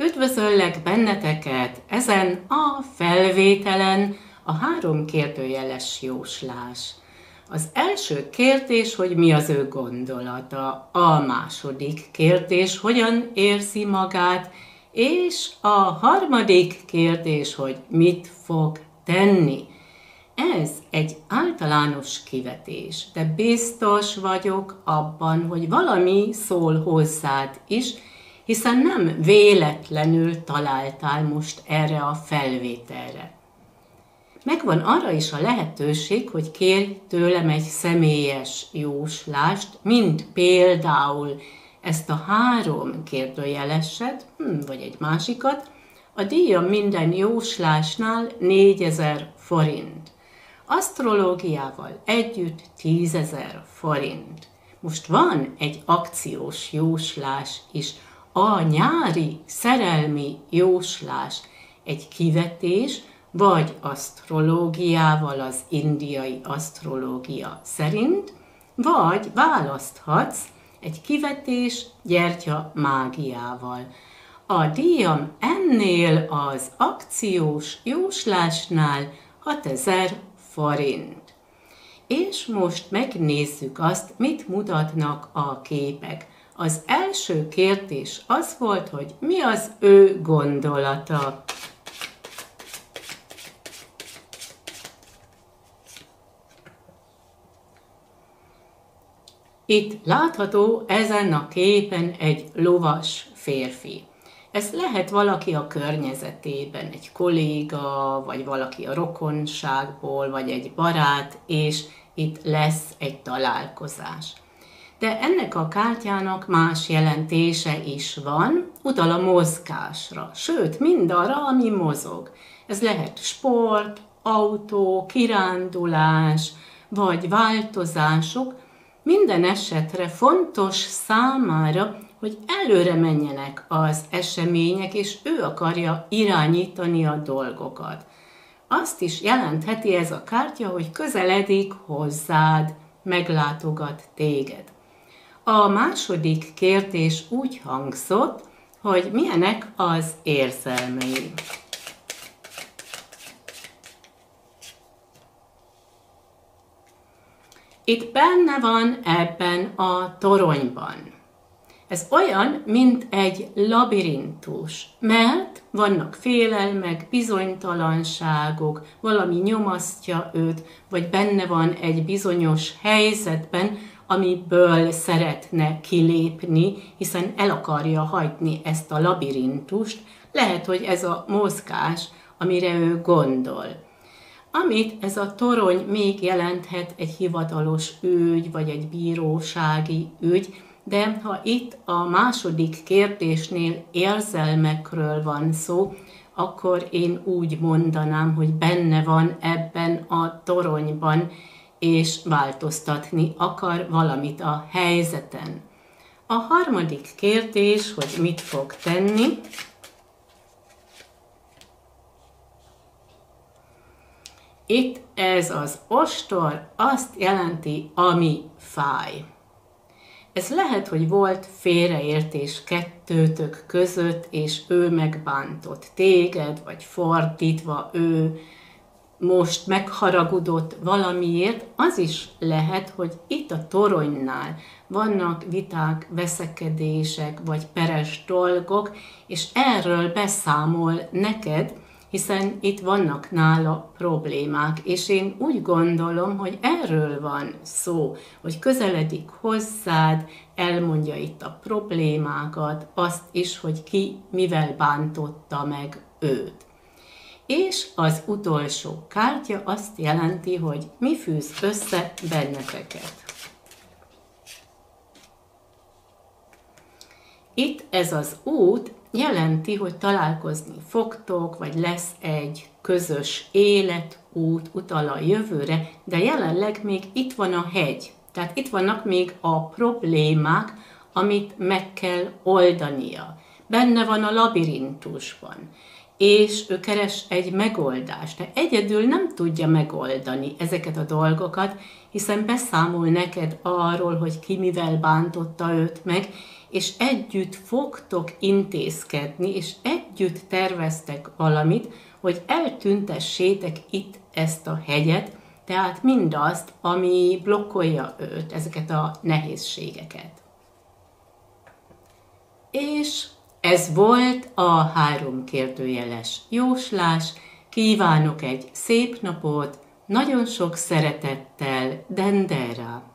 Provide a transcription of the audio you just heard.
Üdvözöllek benneteket ezen a felvételen, a 3 kérdőjeles jóslás. Az első kérdés, hogy mi az ő gondolata, a második kérdés, hogyan érzi magát, és a harmadik kérdés, hogy mit fog tenni. Ez egy általános kivetés, de biztos vagyok abban, hogy valami szól hozzád is, hiszen nem véletlenül találtál most erre a felvételre. Megvan arra is a lehetőség, hogy kérj tőlem egy személyes jóslást, mint például ezt a 3 kérdőjeleset, vagy egy másikat. A díjam minden jóslásnál 4000 forint. Asztrológiával együtt 10 000 forint. Most van egy akciós jóslás is, a nyári szerelmi jóslás, egy kivetés, vagy asztrológiával, az indiai asztrológia szerint, vagy választhatsz egy kivetés gyertya mágiával. A díjam ennél az akciós jóslásnál 6000 forint. És most megnézzük azt, mit mutatnak a képek. Az első kérdés az volt, hogy mi az ő gondolata. Itt látható ezen a képen egy lovas férfi. Ez lehet valaki a környezetében, egy kolléga, vagy valaki a rokonságból, vagy egy barát, és itt lesz egy találkozás. De ennek a kártyának más jelentése is van, utal a mozgásra, sőt, mindarra, ami mozog. Ez lehet sport, autó, kirándulás, vagy változások. Minden esetre fontos számára, hogy előre menjenek az események, és ő akarja irányítani a dolgokat. Azt is jelentheti ez a kártya, hogy közeledik hozzád, meglátogat téged. A második kérdés úgy hangzott, hogy milyenek az érzelmei. Itt benne van ebben a toronyban. Ez olyan, mint egy labirintus, mert vannak félelmek, bizonytalanságok, valami nyomasztja őt, vagy benne van egy bizonyos helyzetben, amiből szeretne kilépni, hiszen el akarja hagyni ezt a labirintust. Lehet, hogy ez a mozgás, amire ő gondol. Amit ez a torony még jelenthet, egy hivatalos ügy, vagy egy bírósági ügy, de ha itt a második kérdésnél érzelmekről van szó, akkor én úgy mondanám, hogy benne van ebben a toronyban, és változtatni akar valamit a helyzeten. A harmadik kérdés, hogy mit fog tenni. Itt ez az ostor azt jelenti, ami fáj. Ez lehet, hogy volt félreértés kettőtök között, és ő megbántott téged, vagy fordítva ő most megharagudott valamiért. Az is lehet, hogy itt a toronynál vannak viták, veszekedések, vagy peres dolgok, és erről beszámol neked, hiszen itt vannak nála problémák, és én úgy gondolom, hogy erről van szó, hogy közeledik hozzád, elmondja itt a problémákat, azt is, hogy ki mivel bántotta meg őt. És az utolsó kártya azt jelenti, hogy mi fűz össze benneteket. Itt ez az út jelenti, hogy találkozni fogtok, vagy lesz egy közös életút, utal a jövőre, de jelenleg még itt van a hegy. Tehát itt vannak még a problémák, amit meg kell oldania. Benne van a labirintusban, és ő keres egy megoldást, de egyedül nem tudja megoldani ezeket a dolgokat, hiszen beszámol neked arról, hogy ki mivel bántotta őt meg, és együtt fogtok intézkedni, és együtt terveztek valamit, hogy eltüntessétek itt ezt a hegyet, tehát mindazt, ami blokkolja őt, ezeket a nehézségeket. És ez volt a 3 kérdőjeles jóslás. Kívánok egy szép napot, nagyon sok szeretettel, Dendera!